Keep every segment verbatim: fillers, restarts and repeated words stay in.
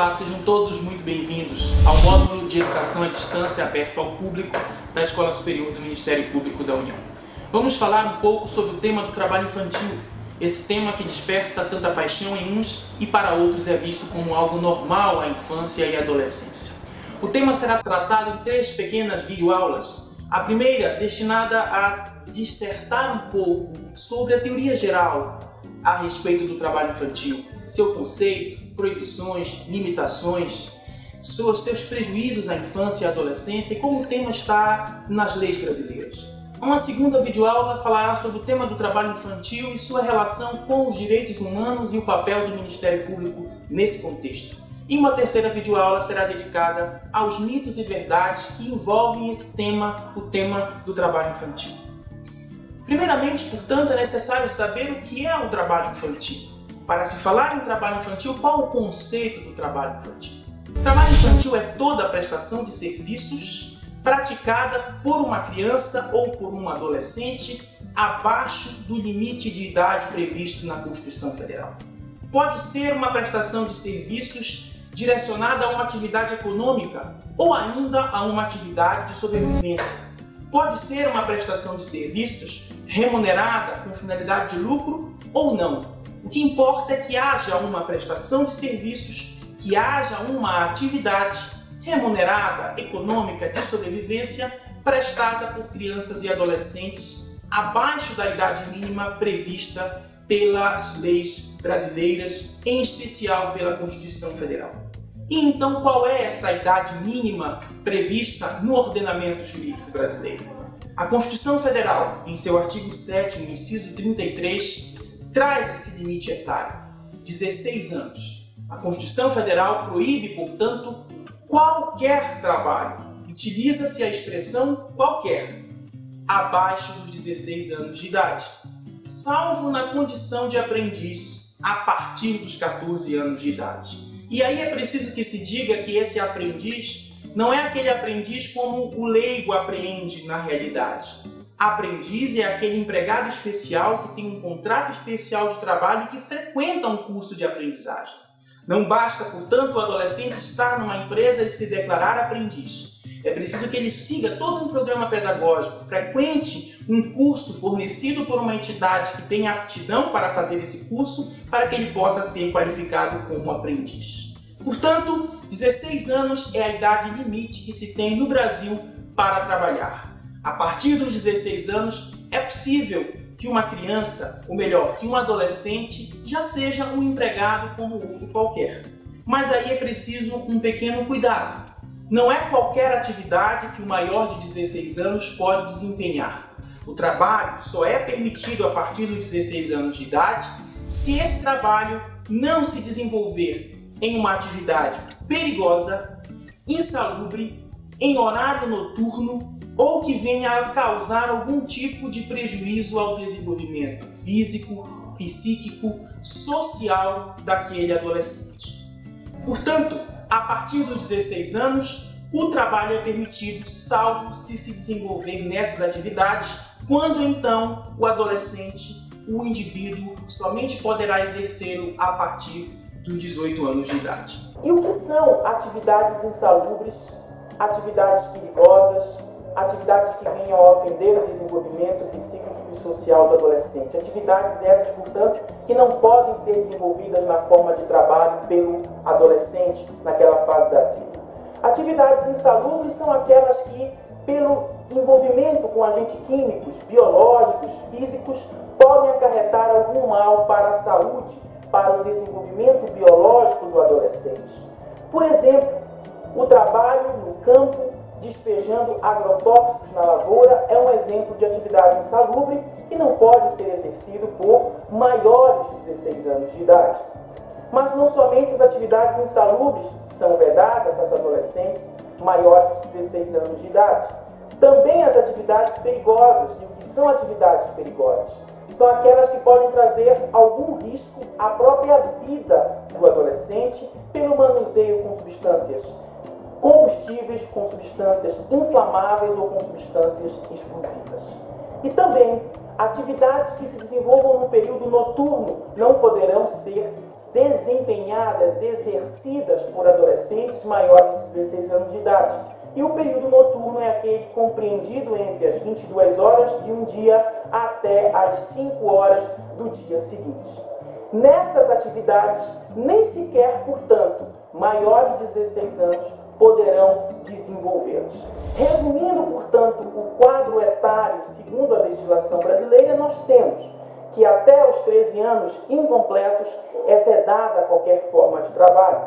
Olá, sejam todos muito bem-vindos ao módulo de Educação à Distância aberto ao público da Escola Superior do Ministério Público da União. Vamos falar um pouco sobre o tema do trabalho infantil, esse tema que desperta tanta paixão em uns e para outros é visto como algo normal à infância e à adolescência. O tema será tratado em três pequenas videoaulas. A primeira, destinada a dissertar um pouco sobre a teoria geral a respeito do trabalho infantil, seu conceito, proibições, limitações, seus prejuízos à infância e à adolescência e como o tema está nas leis brasileiras. Uma segunda videoaula falará sobre o tema do trabalho infantil e sua relação com os direitos humanos e o papel do Ministério Público nesse contexto. E uma terceira videoaula será dedicada aos mitos e verdades que envolvem esse tema, o tema do trabalho infantil. Primeiramente, portanto, é necessário saber o que é o trabalho infantil. Para se falar em trabalho infantil, qual o conceito do trabalho infantil? O trabalho infantil é toda a prestação de serviços praticada por uma criança ou por um adolescente abaixo do limite de idade previsto na Constituição Federal. Pode ser uma prestação de serviços direcionada a uma atividade econômica ou ainda a uma atividade de sobrevivência. Pode ser uma prestação de serviços remunerada com finalidade de lucro ou não. O que importa é que haja uma prestação de serviços, que haja uma atividade remunerada, econômica, de sobrevivência, prestada por crianças e adolescentes abaixo da idade mínima prevista pelas leis brasileiras, em especial pela Constituição Federal. E então, qual é essa idade mínima prevista no ordenamento jurídico brasileiro? A Constituição Federal, em seu artigo sétimo, inciso trinta e três, traz esse limite etário, dezesseis anos. A Constituição Federal proíbe, portanto, qualquer trabalho. Utiliza-se a expressão qualquer, abaixo dos dezesseis anos de idade, salvo na condição de aprendiz a partir dos quatorze anos de idade. E aí é preciso que se diga que esse aprendiz não é aquele aprendiz como o leigo apreende na realidade. Aprendiz é aquele empregado especial que tem um contrato especial de trabalho e que frequenta um curso de aprendizagem. Não basta, portanto, o adolescente estar numa empresa e se declarar aprendiz. É preciso que ele siga todo um programa pedagógico, frequente um curso fornecido por uma entidade que tenha aptidão para fazer esse curso, para que ele possa ser qualificado como aprendiz. Portanto, dezesseis anos é a idade limite que se tem no Brasil para trabalhar. A partir dos dezesseis anos, é possível que uma criança, ou melhor, que um adolescente, já seja um empregado como outro qualquer. Mas aí é preciso um pequeno cuidado. Não é qualquer atividade que o maior de dezesseis anos pode desempenhar. O trabalho só é permitido a partir dos dezesseis anos de idade se esse trabalho não se desenvolver em uma atividade perigosa, insalubre, em horário noturno ou que venha a causar algum tipo de prejuízo ao desenvolvimento físico, psíquico, social daquele adolescente. Portanto, a partir dos dezesseis anos, o trabalho é permitido, salvo se se desenvolver nessas atividades, quando então o adolescente, o indivíduo, somente poderá exercê-lo a partir dos dezoito anos de idade. E o que são atividades insalubres, atividades perigosas, atividades que venham a ofender o desenvolvimento psíquico e social do adolescente? Atividades essas, portanto, que não podem ser desenvolvidas na forma de trabalho pelo adolescente naquela fase da vida. Atividades insalubres são aquelas que, pelo envolvimento com agentes químicos, biológicos, físicos, podem acarretar algum mal para a saúde, para o desenvolvimento biológico do adolescente. Por exemplo, o trabalho no campo, despejando agrotóxicos na lavoura, é um exemplo de atividade insalubre que não pode ser exercido por maiores de dezesseis anos de idade. Mas não somente as atividades insalubres são vedadas às adolescentes maiores de dezesseis anos de idade. Também as atividades perigosas. E o que são atividades perigosas? São aquelas que podem trazer algum risco à própria vida do adolescente pelo manuseio com substâncias combustíveis, com substâncias inflamáveis ou com substâncias explosivas. E também atividades que se desenvolvam no período noturno não poderão ser desempenhadas, exercidas por adolescentes maiores de dezesseis anos de idade. E o período noturno é aquele compreendido entre as vinte e duas horas de um dia até as cinco horas do dia seguinte. Nessas atividades, nem sequer, portanto, maiores de dezesseis anos poderão desenvolvê-las. Resumindo, portanto, o quadro etário segundo a legislação brasileira, nós temos que até os treze anos incompletos é vedada qualquer forma de trabalho.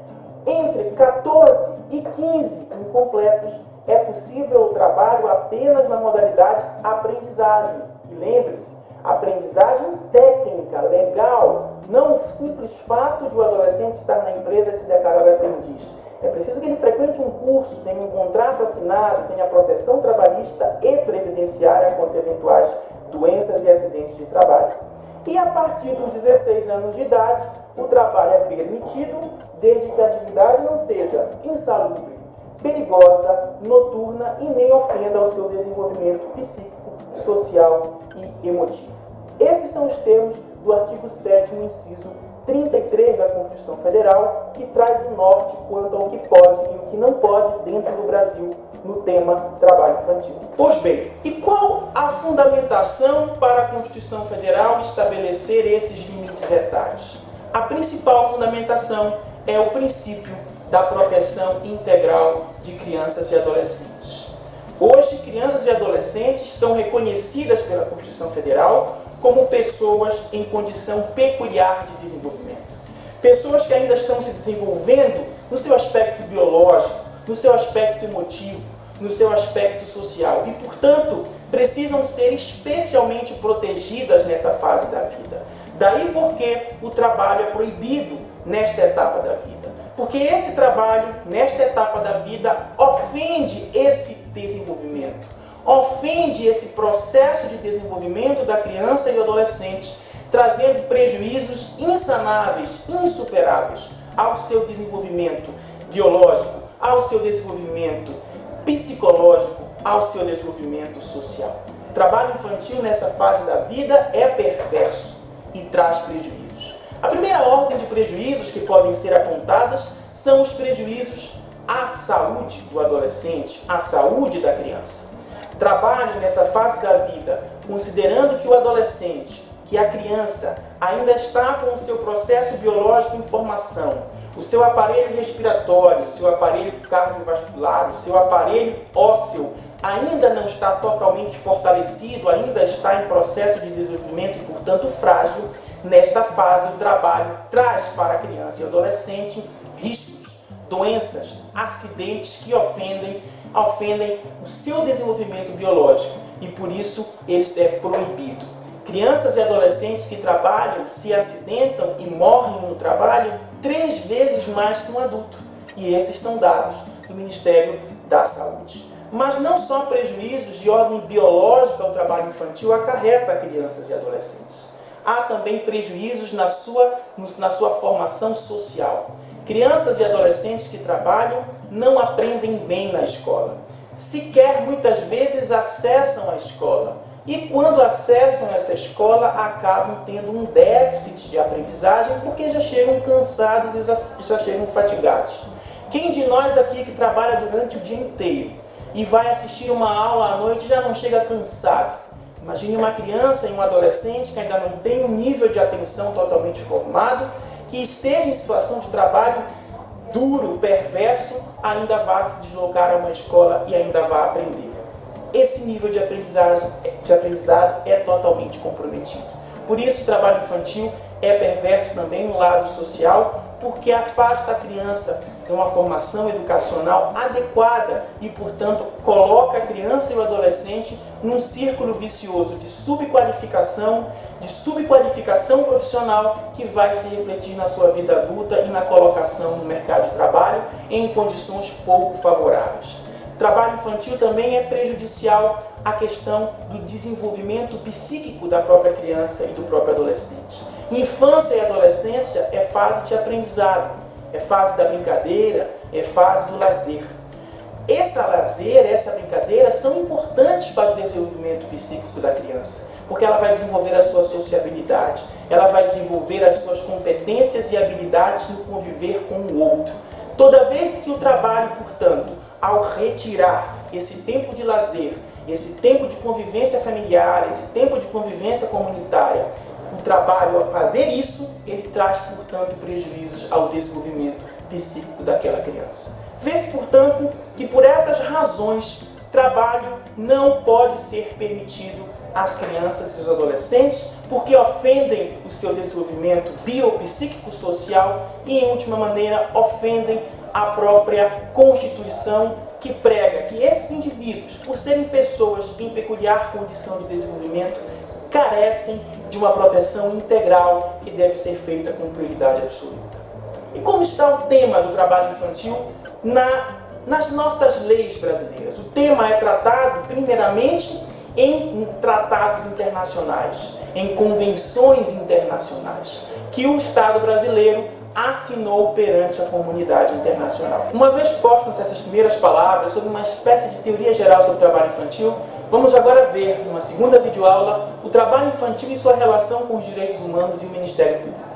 Entre quatorze e quinze incompletos é possível o trabalho apenas na modalidade aprendizagem. E lembre-se, aprendizagem técnica, legal, não o simples fato de o adolescente estar na empresa e se declarar aprendiz. É preciso que ele frequente um curso, tenha um contrato assinado, tenha proteção trabalhista e previdenciária contra eventuais doenças e acidentes de trabalho. E a partir dos dezesseis anos de idade, o trabalho é permitido, desde que a atividade não seja insalubre, perigosa, noturna e nem ofenda ao seu desenvolvimento psíquico, social e emotivo. Esses são os termos do artigo sétimo, inciso trinta e três da Constituição Federal, que traz o norte quanto ao que pode e o que não pode dentro do Brasil no tema trabalho infantil. Pois bem, e qual a fundamentação para a Constituição Federal estabelecer esses limites etários? A principal fundamentação é o princípio da proteção integral de crianças e adolescentes. Hoje, crianças e adolescentes são reconhecidas pela Constituição Federal como pessoas em condição peculiar de desenvolvimento. Pessoas que ainda estão se desenvolvendo no seu aspecto biológico, no seu aspecto emotivo, no seu aspecto social e, portanto, precisam ser especialmente protegidas nessa fase da vida. Daí porque o trabalho é proibido nesta etapa da vida. Porque esse trabalho, nesta etapa da vida, ofende esse desenvolvimento. Ofende esse processo de desenvolvimento da criança e do adolescente, trazendo prejuízos insanáveis, insuperáveis ao seu desenvolvimento biológico, ao seu desenvolvimento psicológico, ao seu desenvolvimento social. O trabalho infantil nessa fase da vida é perverso e traz prejuízos. A primeira ordem de prejuízos que podem ser apontadas são os prejuízos à saúde do adolescente, à saúde da criança. Trabalho nessa fase da vida, considerando que o adolescente, que a criança ainda está com o seu processo biológico em formação, o seu aparelho respiratório, o seu aparelho cardiovascular, o seu aparelho ósseo ainda não está totalmente fortalecido, ainda está em processo de desenvolvimento e, portanto, frágil. Nesta fase, o trabalho traz para a criança e adolescente riscos, doenças, acidentes que ofendem, ofendem o seu desenvolvimento biológico e, por isso, ele é proibido. Crianças e adolescentes que trabalham se acidentam e morrem no trabalho três vezes mais que um adulto. E esses são dados do Ministério da Saúde. Mas não só prejuízos de ordem biológica ao trabalho infantil acarreta crianças e adolescentes. Há também prejuízos na sua, na sua formação social. Crianças e adolescentes que trabalham não aprendem bem na escola. Sequer muitas vezes acessam a escola. E quando acessam essa escola, acabam tendo um déficit de aprendizagem porque já chegam cansados e já chegam fatigados. Quem de nós aqui que trabalha durante o dia inteiro e vai assistir uma aula à noite já não chega cansado? Imagine uma criança e um adolescente que ainda não tem um nível de atenção totalmente formado, que esteja em situação de trabalho duro, perverso, ainda vá se deslocar a uma escola e ainda vá aprender. Esse nível de aprendizagem, de aprendizado é totalmente comprometido. Por isso, o trabalho infantil é perverso também no lado social, porque afasta a criança de uma formação educacional adequada e, portanto, coloca a criança e o adolescente num círculo vicioso de subqualificação, de subqualificação profissional que vai se refletir na sua vida adulta e na colocação no mercado de trabalho em condições pouco favoráveis. O trabalho infantil também é prejudicial à questão do desenvolvimento psíquico da própria criança e do próprio adolescente. Infância e adolescência é fase de aprendizado, é fase da brincadeira, é fase do lazer. Esse lazer, essa brincadeira são importantes para o desenvolvimento psíquico da criança, porque ela vai desenvolver a sua sociabilidade, ela vai desenvolver as suas competências e habilidades no conviver com o outro. Toda vez que o trabalho, portanto, ao retirar esse tempo de lazer, esse tempo de convivência familiar, esse tempo de convivência comunitária, o trabalho ao fazer isso, ele traz, portanto, prejuízos ao desenvolvimento psíquico daquela criança. Vê-se, portanto, que por essas razões, trabalho não pode ser permitido às crianças e aos adolescentes, porque ofendem o seu desenvolvimento biopsíquico-social e, em última maneira, ofendem a própria Constituição, que prega que esses indivíduos, por serem pessoas em peculiar condição de desenvolvimento, carecem de uma proteção integral que deve ser feita com prioridade absoluta. E como está o tema do trabalho infantil na, nas nossas leis brasileiras? O tema é tratado, primeiramente, em tratados internacionais, em convenções internacionais, que o Estado brasileiro assinou perante a comunidade internacional. Uma vez postas essas primeiras palavras sobre uma espécie de teoria geral sobre o trabalho infantil, vamos agora ver, numa segunda videoaula, o trabalho infantil e sua relação com os direitos humanos e o Ministério Público.